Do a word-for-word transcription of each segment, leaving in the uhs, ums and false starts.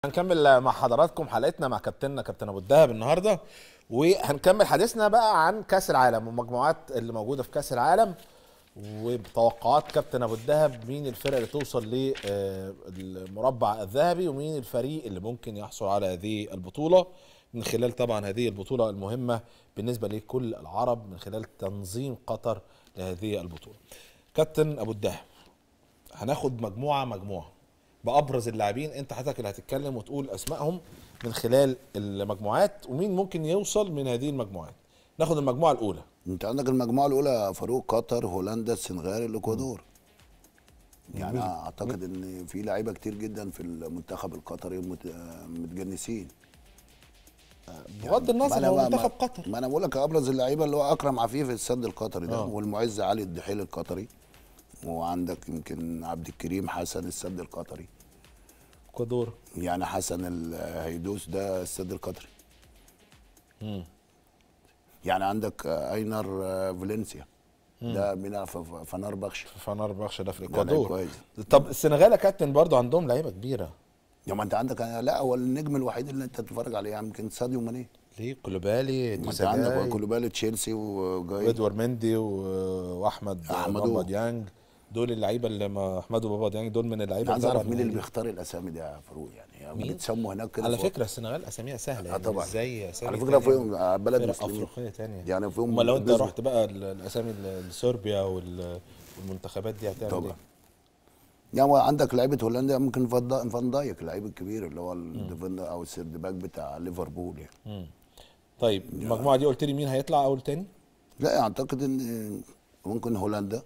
هنكمل مع حضراتكم حلقتنا مع كابتننا كابتن ابو الدهب النهارده، وهنكمل حديثنا بقى عن كاس العالم والمجموعات اللي موجوده في كاس العالم، وبتوقعات كابتن ابو الدهب مين الفرق اللي توصل للمربع الذهبي ومين الفريق اللي ممكن يحصل على هذه البطوله من خلال طبعا هذه البطوله المهمه بالنسبه لكل العرب من خلال تنظيم قطر لهذه البطوله. كابتن ابو الدهب، هناخد مجموعه مجموعه بأبرز اللاعبين، انت حضرتك اللي هتتكلم وتقول اسمائهم من خلال المجموعات ومين ممكن يوصل من هذه المجموعات. ناخد المجموعه الاولى. انت عندك المجموعه الاولى فاروق، قطر، هولندا، السنغال، الاكوادور. يعني اعتقد ان في لعيبه كتير جدا في المنتخب القطري متجنسين، بغض النظر هو منتخب قطر. ما انا بقول لك ابرز اللعيبه اللي هو اكرم عفيف السد القطري ده، والمعز علي الدحيل القطري، وعندك يمكن عبد الكريم حسن السد القطري. اكوادور يعني حسن الهيدوس ده السد القطري. امم يعني عندك اينر فالنسيا ده بيلعب في فنربخش. في فنربخش ده في الاكوادور. طب السنغال يا كابتن برضه عندهم لعيبه كبيره. يا ما انت عندك، لا هو النجم الوحيد اللي انت تتفرج عليه يمكن ساديو ماني. ليه؟ كولوبالي، ما انت عندك كولوبالي تشيلسي وجاي ادوار مندي واحمد بابا ديانج، دول اللعيبه اللي احمد وبابا ديانج دول من اللعيبه. عايز اعرف مين اللي بيختار الاسامي دي يا فاروق؟ يعني بيتسموا هناك كده على فكره السنغال اساميها سهله يعني. اه طبعا. ازاي اسامي على فكره فيهم بلد مسلمين افريقيه ثانيه يعني فيهم. امال لو انت رحت بقى الاسامي الصربيا والمنتخبات دي هتعمل طبعا. ايه؟ يعني عندك لعيبه هولندا ممكن فان دايك اللعيب الكبير اللي هو الديفندر او السيرد باك بتاع ليفربول يعني. مم. طيب المجموعه دي قلت لي مين هيطلع اول تاني؟ لا اعتقد ان ممكن هولندا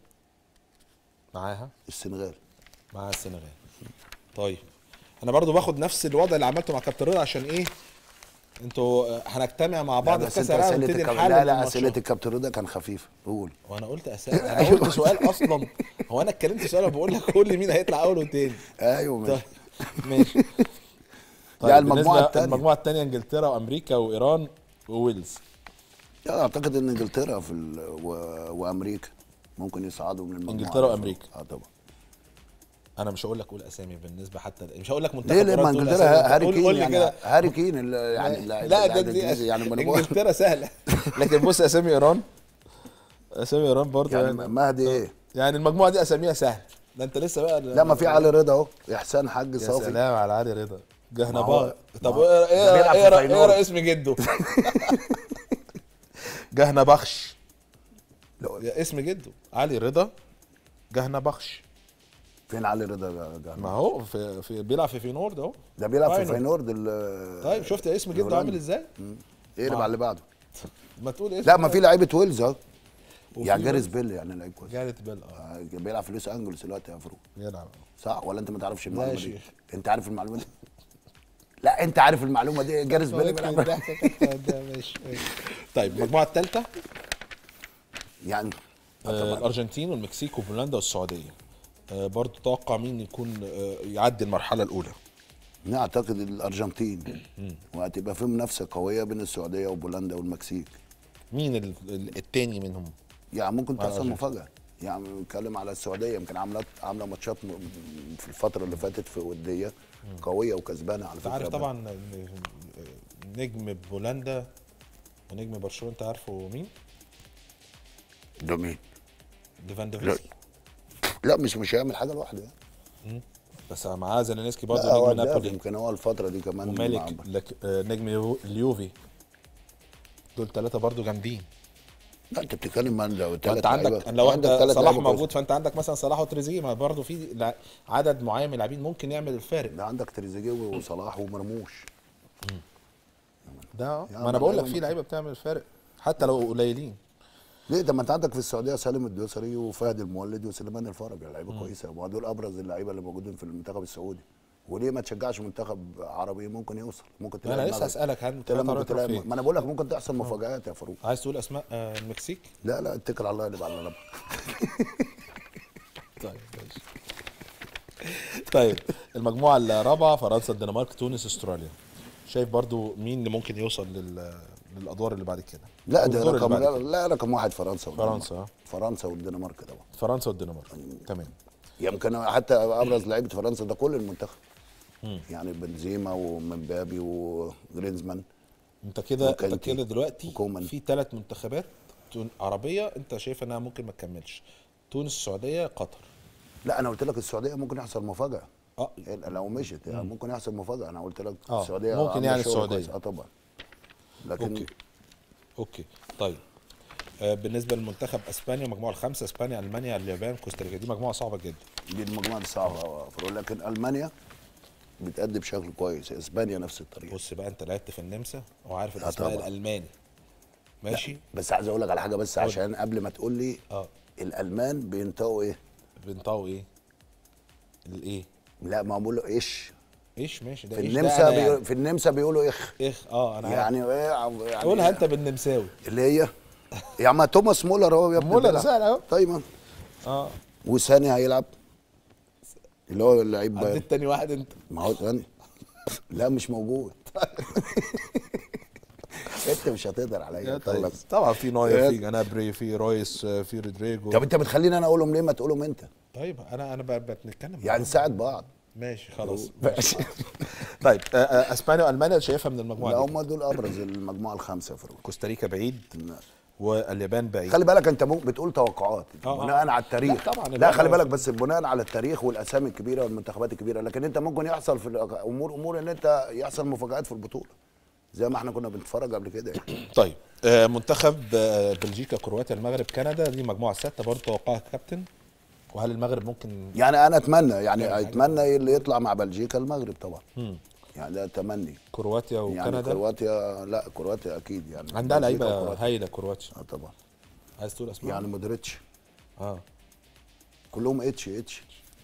معاها السنغال. مع السنغال. طيب انا برضو باخد نفس الوضع اللي عملته مع كابتن رضا. عشان ايه؟ انتوا هنجتمع مع بعض في كاس العالم ونبتدي نحلل. لا لا اسئله الكابتن رضا كان خفيف. قول. وانا قلت اسئله، انا قلت سؤال اصلا. هو انا اتكلمت سؤال بقول لك قول لي مين هيطلع اول وتاني. ايوه ماشي. طيب ماشي. طيب يعني المجموعه الثانيه المجموعه الثانيه انجلترا وامريكا وايران وويلز. يعني اعتقد ان انجلترا في ال... و... وامريكا ممكن يصعدوا من المجموعه. انجلترا وامريكا. اه طبعا. انا مش هقول لك قول اسامي بالنسبه حتى مش هقول لك منتخب. ليه؟ لما انجلترا هاري كين يعني هاري كين يعني لا ده دي يعني انجلترا سهله. لكن بص اسامي ايران، اسامي ايران برضه يعني, يعني مهدي ايه؟ يعني المجموعه دي اساميها سهل. ده انت لسه بقى. لا ما في علي رضا اهو، احسان حاج صافي. يا سلام على علي رضا. جهنبخ. طب ايه ايه ايه اسم جده؟ جهنبخش. اسم جده علي رضا جهنبخش. فين علي رضا جهنبخش؟ ما هو في, في بيلعب في فينورد اهو. ده بيلعب في فينورد. طيب شفت اسم جده عامل ازاي؟ اقلب على اللي بعده. ما تقول اسم. لا ما في لعيبه ويلز اهو. يعني جاريث بيل يعني لعيب كويس. جاريث بيل اه بيلعب في لوس انجلوس دلوقتي يا فاروق. بيلعب صح ولا انت ما تعرفش المعلومه دي؟ انت عارف المعلومه دي؟ لا انت عارف المعلومه دي. جاريث بيل بيلعب. ماشي. طيب المجموعه الثالثه يعني آه الارجنتين والمكسيك وبولندا والسعوديه. آه برضو توقع مين يكون آه يعدي المرحله الاولى؟ انا اعتقد الارجنتين، وهتبقى في منافسه قويه بين السعوديه وبولندا والمكسيك. مين الثاني منهم؟ يعني ممكن تحصل مفاجاه. يعني بنتكلم على السعوديه يمكن عامله عامله ماتشات في الفتره اللي فاتت في وديه قويه وكسبانه على فكره. انت عارف طبعا نجم بولندا ونجم برشلونه انت عارفه مين؟ ده مين؟ ليفاندوفسكي. لا مش مش هيعمل حاجه لوحده يعني. بس معاه زيلينسكي برضه نجم نابولي. يمكن هو الفتره دي كمان. ومالك نجم اليوفي. دول ثلاثه برضه جامدين. لا انت بتتكلم عن لو انت عندك لو انت صلاح موجود فانت عندك مثلا صلاح وتريزيجيه. ما برضه في عدد معين من اللاعبين ممكن يعمل الفارق. ده عندك تريزيجيه وصلاح ومرموش. ده ما انا بقول لك في لعيبه بتعمل الفارق حتى لو قليلين. ليه؟ ده ما انت عندك في السعوديه سالم الدوسري وفهد المولد وسليمان الفرج لعيبه كويسه، وما دول ابرز اللعيبه اللي موجودين في المنتخب السعودي. وليه ما تشجعش منتخب عربي ممكن يوصل؟ ممكن تلاقي. انا لسه اسالك هل تلاقي. ما انا بقول لك ممكن تحصل مفاجآت يا فاروق. عايز تقول اسماء المكسيك؟ لا لا اتكل على الله اللي على الله. طيب ماشي. طيب المجموعه الرابعه فرنسا الدنمارك تونس استراليا. شايف برضو مين اللي ممكن يوصل لل للادوار اللي بعد كده؟ لا ده رقم لا, لا رقم واحد فرنسا فرنسا فرنسا والدنمارك طبعا. فرنسا والدنمارك تمام. يمكن حتى ابرز لعيبه فرنسا ده كل المنتخب. يعني بنزيما ومبابي وجرينزمان. انت كده انت وكانتي كده دلوقتي وكومان. في ثلاث منتخبات تون- عربيه انت شايف انها ممكن ما تكملش. تونس، السعوديه، قطر. لا انا قلت لك السعوديه ممكن يحصل مفاجاه. اه لو مشيت يعني ممكن يحصل مفاجاه. انا قلت لك آه، السعوديه ممكن عاملة يعني شغل السعودية. كويس. اه طبعا. لكن اوكي اوكي طيب. آه بالنسبه للمنتخب اسبانيا، المجموعه الخامسه، اسبانيا، المانيا، اليابان، كوستاريكا، دي مجموعه صعبه جدا. دي المجموعه دي صعبه أوي. لكن المانيا بتأدي بشكل كويس. اسبانيا نفس الطريقه. بص بقى، انت لعبت في النمسا وعارف آه الاسماء طبعا. الالماني. ماشي. بس عايز اقول لك على حاجه بس قول. عشان قبل ما تقول لي. اه الالمان بينطقوا ايه؟ بنطقوا ايه؟ الايه؟ لا ما بقول له ايش. ايش؟ ماشي. ده في إيش ده النمسا أنا بيقول يعني. في النمسا بيقولوا اخ. اخ اه انا عارف. يعني ايه يعني قولها انت بالنمساوي. اللي هي يا ما توماس مولر اهو يا ابني مولر بيلعب. سهل اهو. طيب اه وثاني هيلعب اللي هو اللعيب بايرن. عديت تاني واحد انت. ما هو ثاني. لا مش موجود. انت مش هتقدر عليا. طيب. خلص. طبعا في نوير، إيه؟ في جنابري، في رويس، في رودريجو. طب انت بتخليني انا اقولهم ليه؟ ما تقولهم انت. طيب انا انا ب- بنتكلم يعني نساعد بعض. ماشي خلاص. ماشي. طيب آه، آه، اسبانيا والمانيا شايفها من المجموعه لا دي. هم دول ابرز المجموعه الخامسه في الروح. كوستاريكا بعيد واليابان بعيد. خلي بالك انت ممكن بتقول توقعات آه، بناء آه. على التاريخ. لا طبعا. لا خلي بالك بس بناء على التاريخ والاسامي الكبيره والمنتخبات الكبيره. لكن انت ممكن يحصل في الامور امور ان انت يحصل مفاجآت في البطوله زي ما احنا كنا بنتفرج قبل كده يعني. طيب آه، منتخب آه، بلجيكا، كرواتيا، المغرب، كندا، دي مجموعه سته برضه توقعها كابتن. وهل المغرب ممكن؟ يعني انا اتمنى يعني يعني اتمنى اللي يطلع مع بلجيكا المغرب طبعا. يعني ده تمني. كرواتيا يعني وكندا كرواتيا لا كرواتيا اكيد يعني عندها بلجيكا لعيبه وكرواتيا. هايله كرواتيا. اه طبعا. عايز تقول اسماء؟ يعني مودريتش اه كلهم اتش اتش.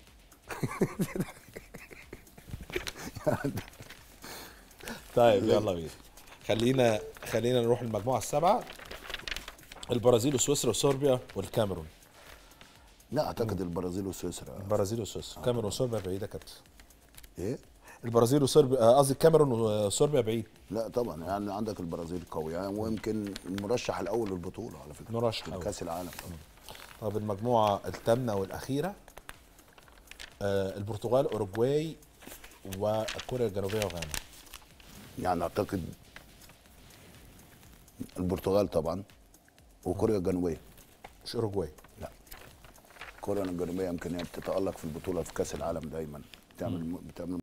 طيب يلا بينا. خلينا خلينا نروح المجموعه السبعه. البرازيل وسويسرا وصربيا والكاميرون. لا اعتقد البرازيل وسويسرا. البرازيل وسويسرا. الكاميرون وصربيا بعيده كابتن. ايه؟ البرازيل وصربيا آه، قصدي الكاميرون وصربيا بعيد. لا طبعا يعني عندك البرازيل قوي يعني ويمكن المرشح الاول للبطوله على فكره. مرشح أول. كاس العالم. طب المجموعه الثامنه والاخيره، آه، البرتغال، اوروجواي، وكوريا الجنوبيه وغانا. يعني اعتقد البرتغال طبعا وكوريا الجنوبيه. مش اوروجواي. لا كوريا الجنوبيه يمكن هي بتتالق في البطوله في كاس العالم دايما. بتعمل بتعمل